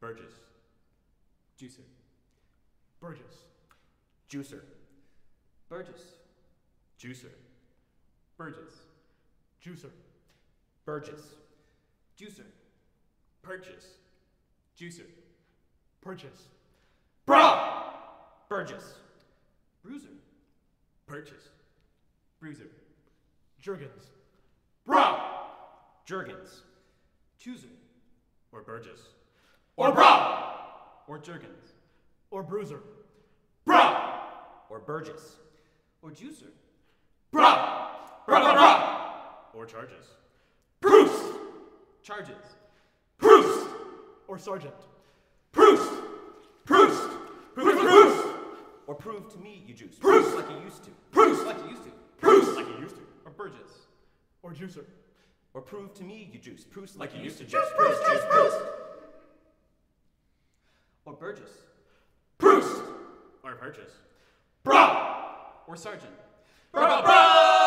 Burgess. Juicer. Burgess. Juicer. Burgess. Juicer. Burgess. Juicer. Burgess. Juicer. Purchase. Juicer. Purchase. Bra! Burgess. Bruiser. Purchase. Bruiser. Jurgens. Bra! Jurgens. Chooser. Or Burgess. Or bra! Or Jurgens. Or bruiser. Bra! Or Burgess. Or Juicer. Bra! Bra bra bra! Or charges. Bruce! Charges. Bruce! Or sergeant. Proust! Proust! Proust! Proust! Or prove to me you juice. Proust! Like you used to. Proust! Like you used to. Proust! Like you used to. Or Burgess. Or juicer. Or prove to me you juice. Proust Like you used to. juice. Proust! Proust! Proust! Or Burgess. Proust! Or purchase. Or Sergeant. Bra bra bra!